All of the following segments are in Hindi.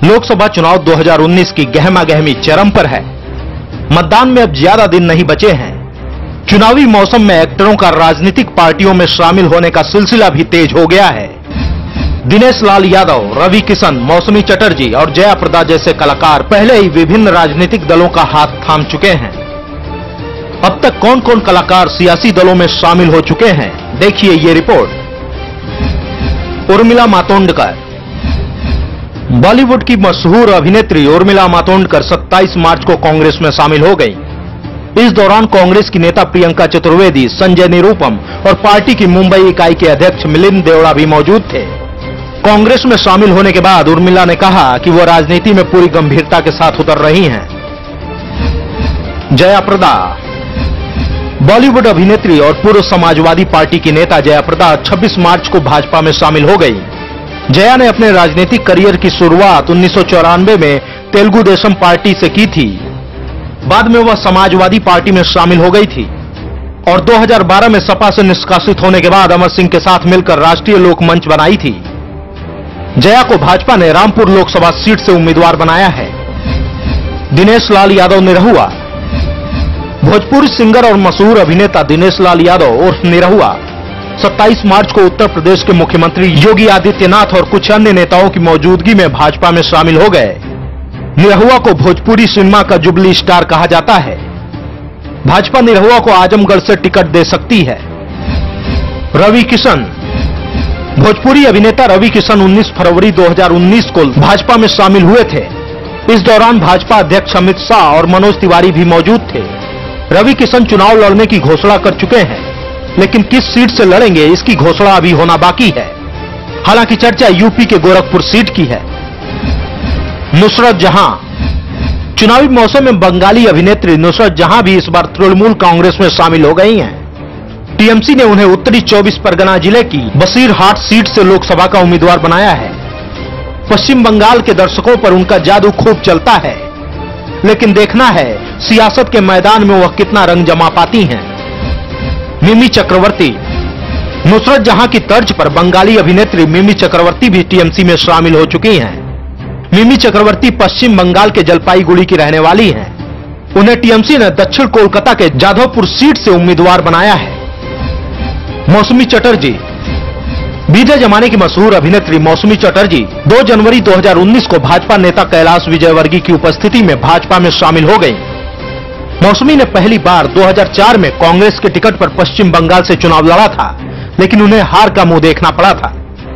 लोकसभा चुनाव 2019 की गहमागहमी चरम पर है। मतदान में अब ज्यादा दिन नहीं बचे हैं। चुनावी मौसम में एक्टरों का राजनीतिक पार्टियों में शामिल होने का सिलसिला भी तेज हो गया है। दिनेश लाल यादव, रवि किशन, मौसमी चटर्जी और जया प्रदा जैसे कलाकार पहले ही विभिन्न राजनीतिक दलों का हाथ थाम चुके हैं। अब तक कौन कौन कलाकार सियासी दलों में शामिल हो चुके हैं, देखिए ये रिपोर्ट। उर्मिला मातोंडकर। बॉलीवुड की मशहूर अभिनेत्री उर्मिला मातोंडकर 27 मार्च को कांग्रेस में शामिल हो गई। इस दौरान कांग्रेस की नेता प्रियंका चतुर्वेदी, संजय निरुपम और पार्टी की मुंबई इकाई के अध्यक्ष मिलिंद देवड़ा भी मौजूद थे। कांग्रेस में शामिल होने के बाद उर्मिला ने कहा कि वो राजनीति में पूरी गंभीरता के साथ उतर रही हैं। जया प्रदा। बॉलीवुड अभिनेत्री और पूर्व समाजवादी पार्टी की नेता जया प्रदा 26 मार्च को भाजपा में शामिल हो गई। जया ने अपने राजनीतिक करियर की शुरुआत 1994 में तेलुगु देशम पार्टी से की थी। बाद में वह समाजवादी पार्टी में शामिल हो गई थी और 2012 में सपा से निष्कासित होने के बाद अमर सिंह के साथ मिलकर राष्ट्रीय लोक मंच बनाई थी। जया को भाजपा ने रामपुर लोकसभा सीट से उम्मीदवार बनाया है। दिनेश लाल यादव निरहुआ। भोजपुरी सिंगर और मशहूर अभिनेता दिनेश लाल यादव उर्फ निरहुआ 27 मार्च को उत्तर प्रदेश के मुख्यमंत्री योगी आदित्यनाथ और कुछ अन्य नेताओं की मौजूदगी में भाजपा में शामिल हो गए। निरहुआ को भोजपुरी सिनेमा का जुबली स्टार कहा जाता है। भाजपा निरहुआ को आजमगढ़ से टिकट दे सकती है। रवि किशन। भोजपुरी अभिनेता रवि किशन 19 फरवरी 2019 को भाजपा में शामिल हुए थे। इस दौरान भाजपा अध्यक्ष अमित शाह और मनोज तिवारी भी मौजूद थे। रवि किशन चुनाव लड़ने की घोषणा कर चुके हैं, लेकिन किस सीट से लड़ेंगे इसकी घोषणा अभी होना बाकी है। हालांकि चर्चा यूपी के गोरखपुर सीट की है। नुसरत जहां। चुनावी मौसम में बंगाली अभिनेत्री नुसरत जहां भी इस बार तृणमूल कांग्रेस में शामिल हो गई हैं। टीएमसी ने उन्हें उत्तरी 24 परगना जिले की बसीरहाट सीट से लोकसभा का उम्मीदवार बनाया है। पश्चिम बंगाल के दर्शकों पर उनका जादू खूब चलता है, लेकिन देखना है सियासत के मैदान में वह कितना रंग जमा पाती हैं। मिमी चक्रवर्ती। नुसरत जहां की तर्ज पर बंगाली अभिनेत्री मिमी चक्रवर्ती भी टीएमसी में शामिल हो चुकी हैं। मिमी चक्रवर्ती पश्चिम बंगाल के जलपाईगुड़ी की रहने वाली हैं। उन्हें टीएमसी ने दक्षिण कोलकाता के जाधवपुर सीट से उम्मीदवार बनाया है। मौसमी चटर्जी। बीते जमाने की मशहूर अभिनेत्री मौसमी चटर्जी 2 जनवरी 2019 को भाजपा नेता कैलाश विजयवर्गीय की उपस्थिति में भाजपा में शामिल हो गई। मौसमी ने पहली बार 2004 में कांग्रेस के टिकट पर पश्चिम बंगाल से चुनाव लड़ा था, लेकिन उन्हें हार का मुंह देखना पड़ा था।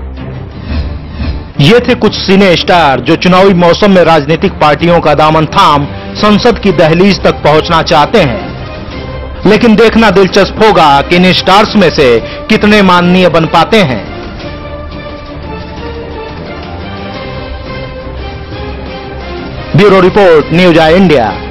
ये थे कुछ सिने स्टार जो चुनावी मौसम में राजनीतिक पार्टियों का दामन थाम संसद की दहलीज तक पहुंचना चाहते हैं। लेकिन देखना दिलचस्प होगा कि इन स्टार्स में से कितने माननीय बन पाते हैं। Bureau report, news India.